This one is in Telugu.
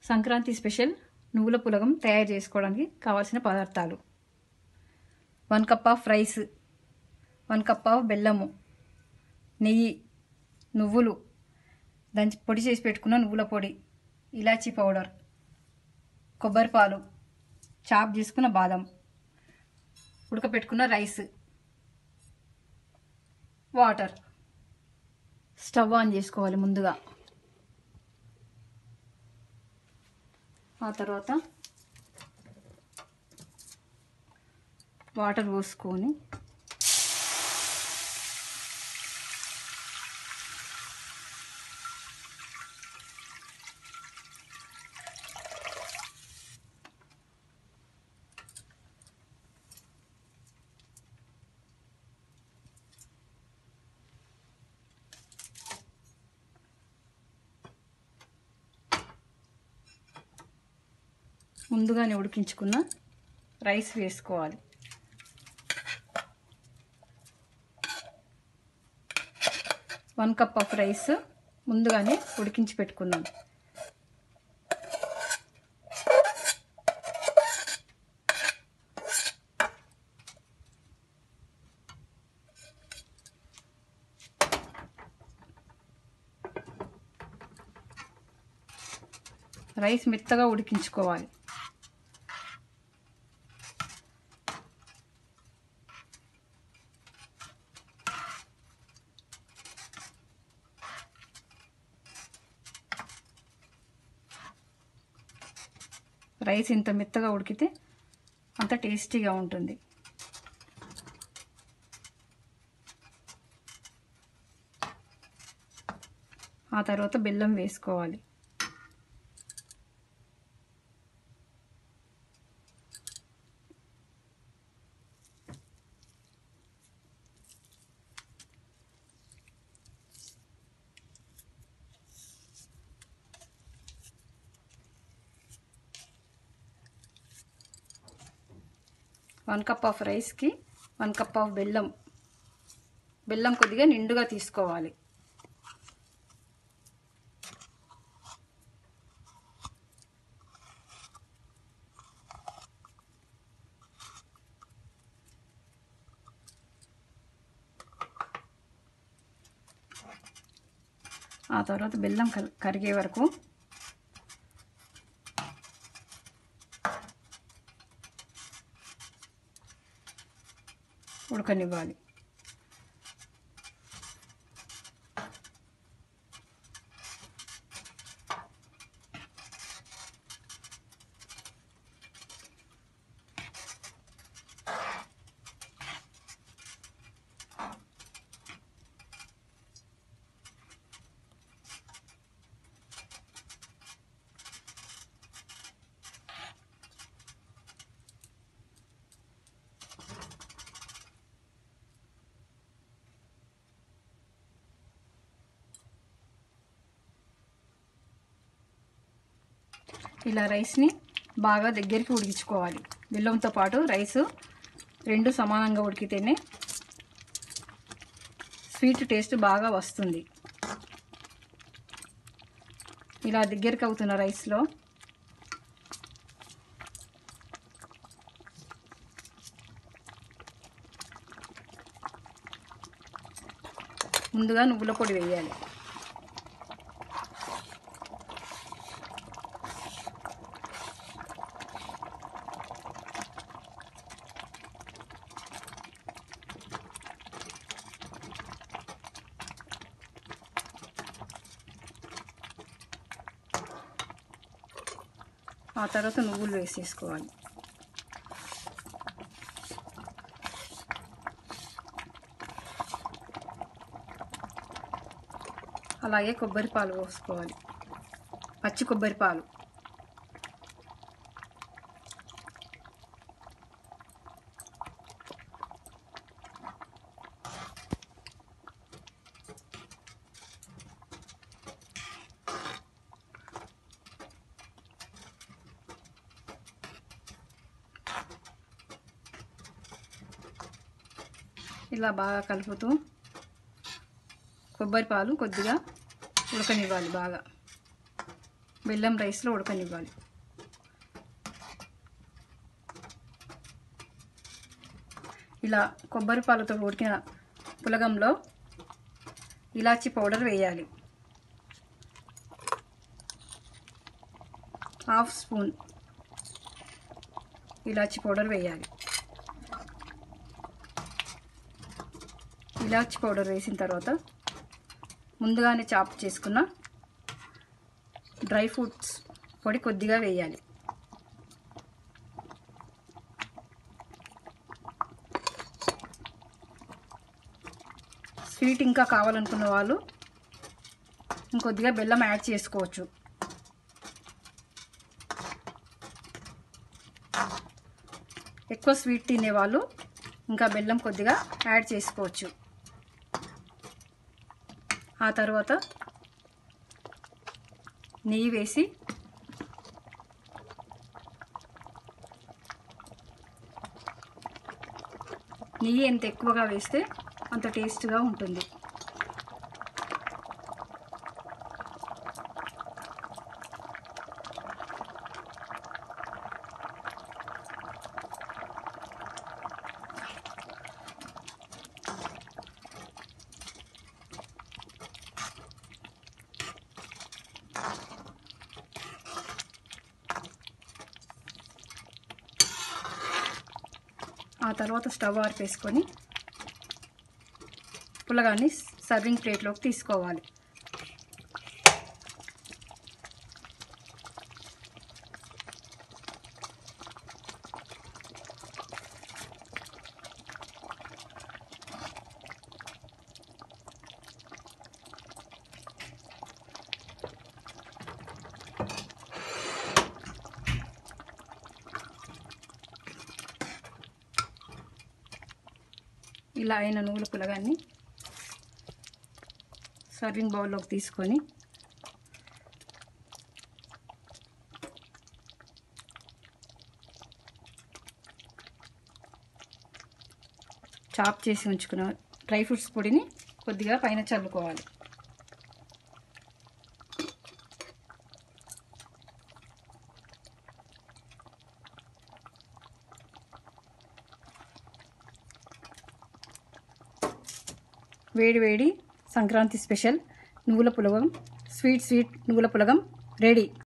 సంక్రాంతి స్పెషల్ నువ్వుల పులగం తయారు చేసుకోవడానికి కావాల్సిన పదార్థాలు: 1 cup of rice, 1 cup of బెల్లము, నెయ్యి, నువ్వులు, దంచి పొడి చేసి పెట్టుకున్న నువ్వుల పొడి, ఇలాచీ పౌడర్, కొబ్బరి పాలు, చాప్ చేసుకున్న బాదం, ఉడకపెట్టుకున్న రైస్, వాటర్. స్టవ్ ఆన్ చేసుకోవాలి ముందుగా. ఆ తర్వాత వాటర్ పోసుకొని ముందుగానే ఉడికించుకున్న రైస్ వేసుకోవాలి. వన్ కప్ ఆఫ్ రైస్ ముందుగానే ఉడికించి పెట్టుకుందాం. రైస్ మెత్తగా ఉడికించుకోవాలి. రైస్ ఇంత మెత్తగా ఉడికితే అంత టేస్టీగా ఉంటుంది. ఆ తర్వాత బెల్లం వేసుకోవాలి. వన్ కప్ ఆఫ్ రైస్కి 1 కప్ ఆఫ్ బెల్లం. బెల్లం కొద్దిగా నిండుగా తీసుకోవాలి. ఆ తర్వాత బెల్లం కరిగే వరకు ఉడకనివ్వాలి. ఇలా రైస్ని బాగా దగ్గరికి ఉడికించుకోవాలి. బెల్లంతో పాటు రైసు రెండు సమానంగా ఉడికితేనే స్వీట్ టేస్ట్ బాగా వస్తుంది. ఇలా దగ్గరికి అవుతున్న రైస్లో ముందుగా నువ్వుల పొడి వేయాలి. ఆ తర్వాత నువ్వులు వేసేసుకోవాలి. అలాగే కొబ్బరి పాలు పోసుకోవాలి. పచ్చి కొబ్బరి పాలు. ఇలా బాగా కలుపుతూ కొబ్బరి పాలు కొద్దిగా ఉడకనివ్వాలి బాగా. బెల్లం రైస్లో ఉడకనివ్వాలి. ఇలా కొబ్బరి పాలతో ఉడికిన పులగంలో ఇలాచీ పౌడర్ వేయాలి. 1/2 స్పూన్ ఇలాచీ పౌడర్ వేయాలి. ఇలాచీ పౌడర్ వేసిన తర్వాత ముందుగానే చాప్ చేసుకున్న డ్రై ఫ్రూట్స్ పొడి కొద్దిగా వేయాలి. స్వీట్ ఇంకా కావాలనుకున్న వాళ్ళు ఇంకొద్దిగా బెల్లం యాడ్ చేసుకోవచ్చు. ఎక్కువ స్వీట్ తినేవాళ్ళు ఇంకా బెల్లం కొద్దిగా యాడ్ చేసుకోవచ్చు. ఆ తర్వాత నెయ్యి వేసి నెయ్యి ఎంత ఎక్కువగా వేస్తే అంత టేస్ట్గా ఉంటుంది. ఆ తర్వాత స్టవ్ ఆర్పేసుకొని పులగాన్ని సర్వింగ్ ప్లేట్లోకి తీసుకోవాలి. ఇలా అయిన నువ్వుల పులగాన్ని సర్వింగ్ బౌల్లోకి తీసుకొని చాప్ చేసి ఉంచుకున్న డ్రై ఫ్రూట్స్ పొడిని కొద్దిగా పైన చల్లుకోవాలి. వేడి వేడి సంక్రాంతి స్పెషల్ నువ్వుల పులగం, స్వీట్ నువ్వుల పులగం రెడీ.